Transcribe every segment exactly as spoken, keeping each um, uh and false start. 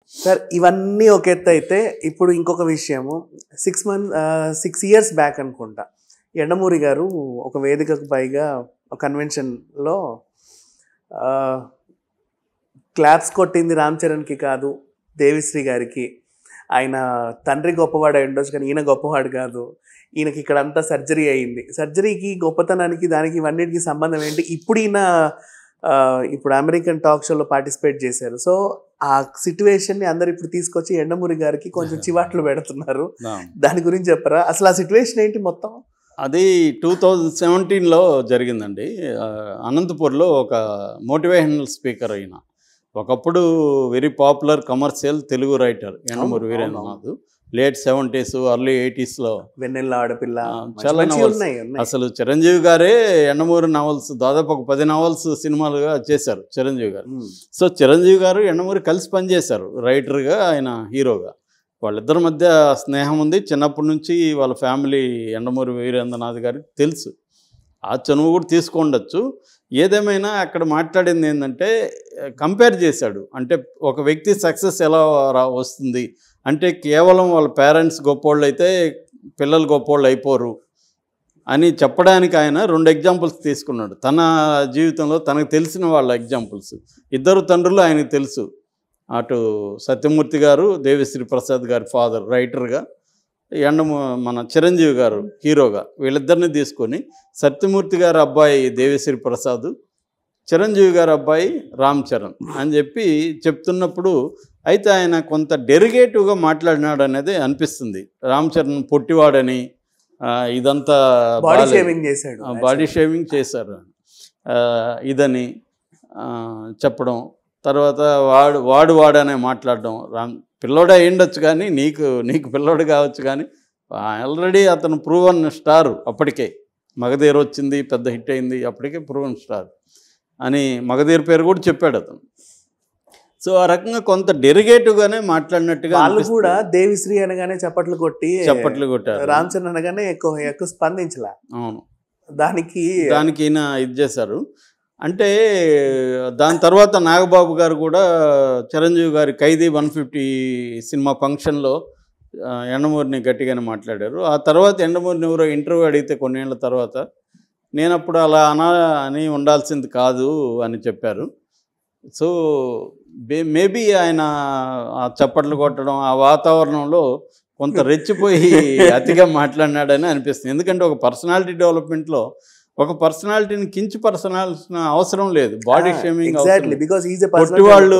Sir ఇవన్నీ ఒక ఎత్తు అయితే ఇప్పుడు ఇంకొక విషయము six month six years back అనుకుంటా యండమూరి గారు ఒక వేదికకు పైగా ఒక కన్వెన్షన్లో క్లాప్స్ కొట్టింది రామ్ చరణ్కి కాదు దేవిశ్రీ గారికి, ఆయన తండ్రి గొప్పవాడు అయి ఉండొచ్చు కానీ ఈయన గొప్పవాడు కాదు, ఈయనకి ఇక్కడ అంతా సర్జరీ అయింది, సర్జరీకి గొప్పతనానికి దానికి ఇవన్నిటికి సంబంధం ఏంటి, ఇప్పుడు ఈయన ఇప్పుడు అమెరికన్ టాక్ షోలో పార్టిసిపేట్ చేశారు. సో ఆ సిచ్యువేషన్ని అందరు ఇప్పుడు తీసుకొచ్చి యండమూరి గారికి కొంచెం చివాట్లు పెడుతున్నారు, దాని గురించి చెప్పరా అసలు ఆ సిచ్యువేషన్ ఏంటి మొత్తం? అది టూ థౌజండ్ సెవెంటీన్లో జరిగిందండి. అనంతపూర్లో ఒక మోటివేషనల్ స్పీకర్ అయిన ఒకప్పుడు very popular commercial Telugu writer Yandamuri Veerendranath, late seventies early ఎయిటీస్లో వెన్నెల ఆడపిల్ల చాలా నవల్స్. అసలు చిరంజీవి గారే యండమూరి నవల్స్ దాదాపు ఒక పది నవల్స్ సినిమాలుగా చేశారు చిరంజీవి గారు. సో చిరంజీవి గారు యండమూరి కలిసి పనిచేశారు, రైటర్గా ఆయన హీరోగా. వాళ్ళిద్దరి మధ్య స్నేహం ఉంది చిన్నప్పటి నుంచి. వాళ్ళ ఫ్యామిలీ యండమూరి వీరేంద్రనాథ్ గారికి తెలుసు, ఆ చనువు కూడా తీసుకుండొచ్చు. ఏదేమైనా అక్కడ మాట్లాడింది ఏంటంటే కంపేర్ చేశాడు. అంటే ఒక వ్యక్తి సక్సెస్ ఎలా రా వస్తుంది అంటే కేవలం వాళ్ళ పేరెంట్స్ గొప్పోళ్ళు అయితే పిల్లలు గొప్పోళ్ళు అయిపోరు అని చెప్పడానికి ఆయన రెండు ఎగ్జాంపుల్స్ తీసుకున్నాడు తన జీవితంలో. తనకు తెలిసిన వాళ్ళ ఎగ్జాంపుల్స్, ఇద్దరు తండ్రులు ఆయనకు తెలుసు, అటు సత్యమూర్తి గారు దేవిశ్రీ ప్రసాద్ గారి ఫాదర్ రైటర్గా, ఎండ మన చిరంజీవి గారు హీరోగా, వీళ్ళిద్దరిని తీసుకొని సత్యమూర్తి గారి అబ్బాయి దేవిశ్రీ ప్రసాద్, చిరంజీవి గారి అబ్బాయి రామ్ చరణ్ అని చెప్పి చెప్తున్నప్పుడు అయితే ఆయన కొంత డెరిగేటివ్గా మాట్లాడినాడు అనేది అనిపిస్తుంది. రామ్ చరణ్ పొట్టివాడని ఇదంతా బాడీ షేవింగ్ చేశాడు, బాడీ షేవింగ్ చేశారు ఇదని చెప్పడం, తర్వాత వాడు వాడు వాడనే మాట్లాడడం. రామ్ పిల్లోడే అయ్యుండొచ్చు కానీ నీకు నీకు పిల్లోడు కావచ్చు కానీ ఆల్రెడీ అతను ప్రూవన్ స్టార్, అప్పటికే మగధీర్ వచ్చింది పెద్ద హిట్ అయింది, అప్పటికే ప్రూవన్ స్టార్ అని మగధీర్ పేరు కూడా చెప్పాడు అతను. సో ఆ రకంగా కొంత డెరిగేటివ్గానే మాట్లాడినట్టుగా వాళ్ళు కూడా దేవిశ్రీ అనగానే చప్పట్లు కొట్టి చప్పట్లు కొట్టారు, రామ్ చరణ్ అనగానే ఎక్కువ ఎక్కువ స్పందించలే. అవును, దానికి దానికి ఈయన ఇది చేశారు. అంటే దాని తర్వాత నాగబాబు గారు కూడా చిరంజీవి గారి ఖైదీ వన్ ఫిఫ్టీ సినిమా ఫంక్షన్లో యండమూరిని గట్టిగానే మాట్లాడారు. ఆ తర్వాత యండమూరిని ఎవరో ఇంటర్వ్యూ అడిగితే కొన్నేళ్ల తర్వాత నేను అప్పుడు అలా అనా అని ఉండాల్సింది కాదు అని చెప్పారు. సో మేబీ ఆయన ఆ చప్పట్లు కొట్టడం ఆ వాతావరణంలో కొంత రెచ్చిపోయి అతిగా మాట్లాడినాడని అనిపిస్తుంది. ఎందుకంటే ఒక పర్సనాలిటీ డెవలప్మెంట్లో ఒక పర్సనాలిటీని కించి పర్సనాల్సిన అవసరం లేదు, బాడీ షేమింగ్. పొట్టి వాళ్ళు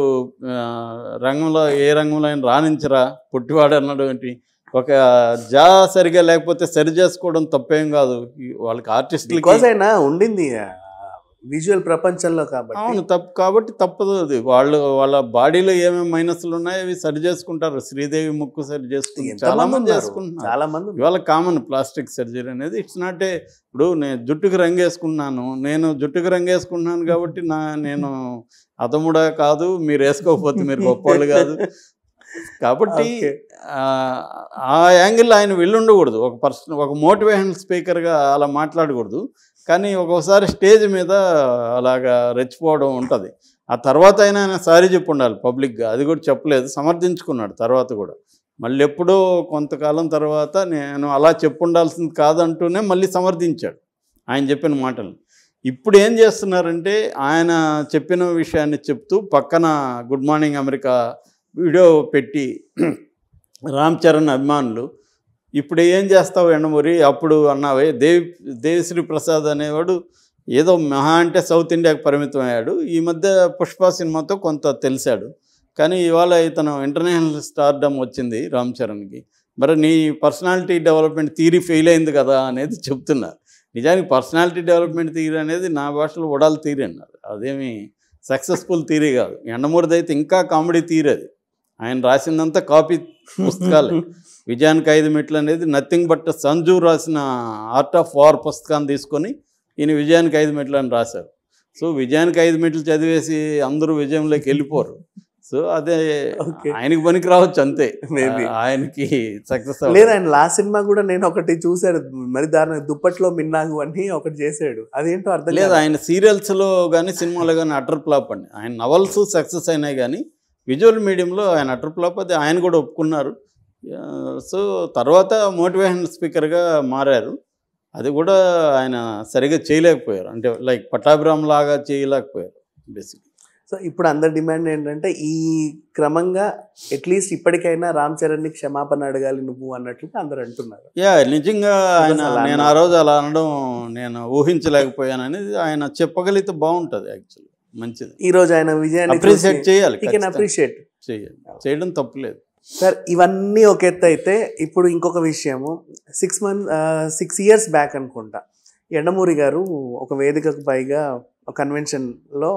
రంగంలో ఏ రంగంలో అయినా రాణించరా, పొట్టివాడు అన్నాడు ఏంటి, ఒక జా సరిగా లేకపోతే సరి చేసుకోవడం తప్పేం కాదు, వాళ్ళకి ఆర్టిస్టులకి అయినా ఉండింది విజువల్ ప్రపంచంలో కాబట్టి. అవును, తప్పు కాబట్టి తప్పదు అది. వాళ్ళు వాళ్ళ బాడీలో ఏమేమి మైనస్లు ఉన్నాయో అవి సరి చేసుకుంటారు. శ్రీదేవి ముక్కు సరి చేసుకుంటారు, చాలా మంది చేసుకుంటున్నారు, చాలా మంది. ఇవాళ కామన్ ప్లాస్టిక్ సర్జరీ అనేది. ఇట్స్ నాట్ ఏ ఇప్పుడు నేను జుట్టుకు రంగేసుకున్నాను, నేను జుట్టుకు రంగేసుకున్నాను కాబట్టి నా నేను అతముడా కాదు, మీరు వేసుకోకపోతే మీరు గొప్పవాళ్ళు కాదు. కాబట్టి ఆ యాంగిల్ ఆయన వెళ్ళుండకూడదు, ఒక పర్సన్ ఒక మోటివేషనల్ స్పీకర్గా అలా మాట్లాడకూడదు. కానీ ఒక్కొక్కసారి స్టేజ్ మీద అలాగా రెచ్చిపోవడం ఉంటుంది. ఆ తర్వాత అయినా ఆయన సారీ చెప్పు ఉండాలి పబ్లిక్గా, అది కూడా చెప్పలేదు, సమర్థించుకున్నాడు తర్వాత కూడా. మళ్ళీ ఎప్పుడో కొంతకాలం తర్వాత నేను అలా చెప్పుండాల్సింది కాదంటూనే మళ్ళీ సమర్థించాడు ఆయన చెప్పిన మాటలు. ఇప్పుడు ఏం చేస్తున్నారంటే ఆయన చెప్పిన విషయాన్ని చెప్తూ పక్కన గుడ్ మార్నింగ్ అమెరికా వీడియో పెట్టి రామ్ చరణ్ అభిమానులు ఇప్పుడు ఏం చేస్తావు యండమూరి, అప్పుడు అన్నావే దేవి దేవిశ్రీ ప్రసాద్ అనేవాడు ఏదో మహా అంటే సౌత్ ఇండియాకు పరిమితం అయ్యాడు, ఈ మధ్య పుష్ప సినిమాతో కొంత తెలిసాడు, కానీ ఇవాళ ఇతను ఇంటర్నేషనల్ స్టార్డమ్ వచ్చింది రామ్ చరణ్కి, మరి నీ పర్సనాలిటీ డెవలప్మెంట్ థియరీ ఫెయిల్ అయింది కదా అనేది చెప్తున్నారు. నిజానికి పర్సనాలిటీ డెవలప్మెంట్ థియరీ అనేది నా భాషలో వడాలి థియరీ అన్నారు, అదేమి సక్సెస్ఫుల్ థియరీ కాదు. యండమూరిది అయితే ఇంకా కామెడీ థియరీ, అది ఆయన రాసిందంతా కాపీ పుస్తకాలే. విజయానికి ఐదు మెట్లు అనేది నథింగ్ బట్ సంజు రాసిన ఆర్ట్ ఆఫ్ వార్ పుస్తకాన్ని తీసుకొని ఈయన విజయానికి ఐదు మెట్లు అని రాశారు. సో విజయానికి ఐదు మెట్లు చదివేసి అందరూ విజయంలోకి వెళ్ళిపోరు. సో అదే ఆయనకి పనికి రావచ్చు అంతే, మేబీ ఆయనకి సక్సెస్ లేదు. ఆయన లాస్ట్ సినిమా కూడా నేను ఒకటి చూశాడు, మరి దాని దుప్పట్లో మిన్నాగు అని ఒకటి చేశాడు, అదేంటో అర్థం లేదు. ఆయన సీరియల్స్లో కానీ సినిమాలో కానీ అటర్ ఫ్లాప్ అండి. ఆయన నవల్స్ సక్సెస్ అయినాయి కానీ విజువల్ మీడియంలో ఆయన అటర్ ఫ్లాప్, అది ఆయన కూడా ఒప్పుకున్నారు. సో తర్వాత మోటివేషనల్ స్పీకర్గా మారారు. అది కూడా ఆయన సరిగా చేయలేకపోయారు, అంటే లైక్ పట్టాభిరామ్ లాగా చేయలేకపోయారు బేసిక్. సో ఇప్పుడు అందరి డిమాండ్ ఏంటంటే ఈ క్రమంగా అట్లీస్ట్ ఇప్పటికైనా రామ్ చరణ్ని క్షమాపణ అడగాలి నువ్వు అన్నట్లుగా అందరు అంటున్నారు. యా నిజంగా ఆయన, నేను ఆ రోజు అలా అనడం నేను ఊహించలేకపోయాను అనేది ఆయన చెప్పగలిగితే బాగుంటుంది. యాక్చువల్లీ మంచిది. ఈ రోజు ఆయన విజయాన్ని అప్రిషియేట్ చేయాలి, అప్రిషియేట్ చేయాలి, చేయడం తప్పులేదు సార్. ఇవన్నీ ఒక ఎత్తు అయితే ఇప్పుడు ఇంకొక విషయము, six month six years back అనుకుంటా యండమూరి గారు ఒక వేదికకు పైగా ఒక కన్వెన్షన్లో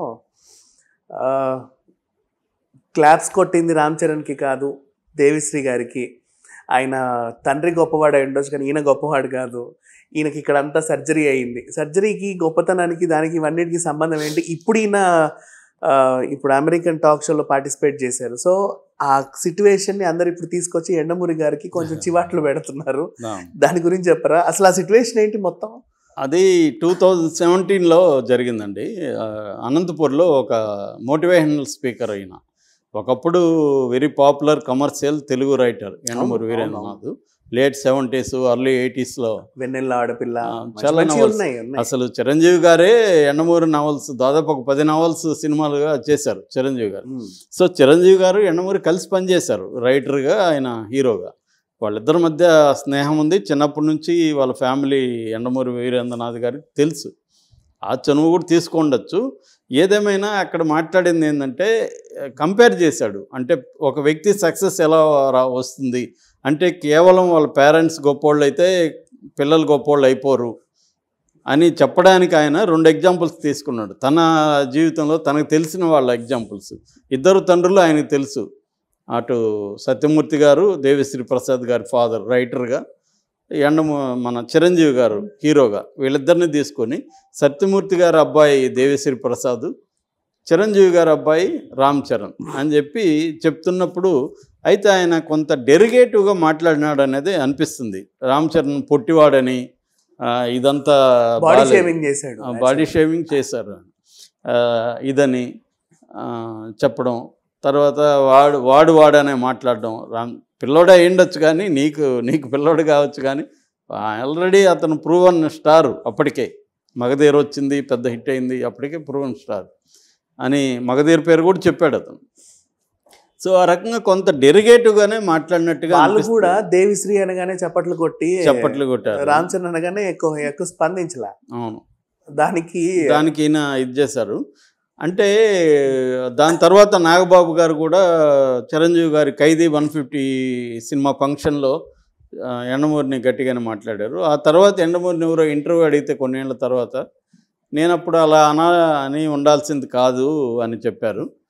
క్లాప్స్ కొట్టింది రామ్ చరణ్కి కాదు దేవిశ్రీ గారికి, ఆయన తండ్రి గొప్పవాడు అయి ఉండొచ్చు కానీ ఈయన గొప్పవాడు కాదు, ఈయనకి ఇక్కడ అంతా సర్జరీ అయింది, సర్జరీకి గొప్పతనానికి దానికి ఇవన్నిటికి సంబంధం ఏంటి, ఇప్పుడు ఈయన ఇప్పుడు అమెరికన్ టాక్ షోలో పార్టిసిపేట్ చేశారు. సో ఆ సిచ్యువేషన్ని అందరు ఇప్పుడు తీసుకొచ్చి యండమూరి గారికి కొంచెం చివాట్లు పెడుతున్నారు. దాని గురించి చెప్పరా అసలు ఆ సిచ్యువేషన్ ఏంటి మొత్తం? అది టూ థౌజండ్ సెవెంటీన్లో జరిగిందండి. అనంతపూర్లో ఒక మోటివేషనల్ స్పీకర్ అయిన, ఒకప్పుడు very popular commercial Telugu writer Yandamuri Veerendranath, late seventies early ఎయిటీస్లో వెన్నెల ఆడపిల్ల చాలా నవల్స్. అసలు చిరంజీవి గారే యండమూరి నవల్స్ దాదాపు ఒక పది నవల్స్ సినిమాలుగా చేశారు చిరంజీవి గారు. సో చిరంజీవి గారు యండమూరి కలిసి పనిచేశారు, రైటర్గా ఆయన హీరోగా. వాళ్ళిద్దరి మధ్య స్నేహం ఉంది చిన్నప్పటి నుంచి. వాళ్ళ ఫ్యామిలీ యండమూరి వీరేంద్రనాథ్ గారికి తెలుసు, ఆ చనువు కూడా తీసుకుండొచ్చు. ఏదేమైనా అక్కడ మాట్లాడింది ఏంటంటే కంపేర్ చేశాడు, అంటే ఒక వ్యక్తి సక్సెస్ ఎలా రా వస్తుంది అంటే కేవలం వాళ్ళ పేరెంట్స్ గొప్పోళ్ళు అయితే పిల్లలు గొప్పోళ్ళు అయిపోరు అని చెప్పడానికి ఆయన రెండు ఎగ్జాంపుల్స్ తీసుకున్నాడు తన జీవితంలో. తనకు తెలిసిన వాళ్ళ ఎగ్జాంపుల్స్, ఇద్దరు తండ్రులు ఆయనకు తెలుసు, అటు సత్యమూర్తి గారు దేవిశ్రీ ప్రసాద్ గారి ఫాదర్ రైటర్గా, అండ్ మన చిరంజీవి గారు హీరోగా, వీళ్ళిద్దరిని తీసుకొని సత్యమూర్తి గారి అబ్బాయి దేవిశ్రీ ప్రసాద్, చిరంజీవి గారి అబ్బాయి రామ్ చరణ్ అని చెప్పి చెప్తున్నప్పుడు అయితే ఆయన కొంత డెరిగేటివ్గా మాట్లాడినాడు అనేది అనిపిస్తుంది. రామ్ చరణ్ పొట్టివాడని, ఇదంతా బాడీ షేవింగ్ చేశాడు, బాడీ షేవింగ్ చేశారు ఇదని చెప్పడం, తర్వాత వాడు వాడు వాడనే మాట్లాడడం. రామ్ పిల్లోడే అయ్యుండొచ్చు కానీ నీకు నీకు పిల్లోడు కావచ్చు కానీ ఆల్రెడీ అతను ప్రూవన్ స్టార్, అప్పటికే మగధీర్ వచ్చింది పెద్ద హిట్ అయింది, అప్పటికే ప్రూవన్ స్టార్ అని మగధీర్ పేరు కూడా చెప్పాడు అతను. సో ఆ రకంగా కొంత డెరిగేటివ్గానే మాట్లాడినట్టుగా వాళ్ళు కూడా దేవిశ్రీ అనగానే చప్పట్లు కొట్టి చప్పట్లు కొట్టారు, రామ్ చరణ్ అనగానే ఎక్కువ ఎక్కువ స్పందించలే. అవును, దానికి దానికి ఈయన ఇది చేశారు. అంటే దాని తర్వాత నాగబాబు గారు కూడా చిరంజీవి గారి ఖైదీ వన్ ఫిఫ్టీ సినిమా ఫంక్షన్లో యండమూరిని గట్టిగానే మాట్లాడారు. ఆ తర్వాత యండమూరిని ఎవరో ఇంటర్వ్యూ అడిగితే కొన్నేళ్ల తర్వాత నేను అప్పుడు అలా అనా అని ఉండాల్సింది కాదు అని చెప్పారు.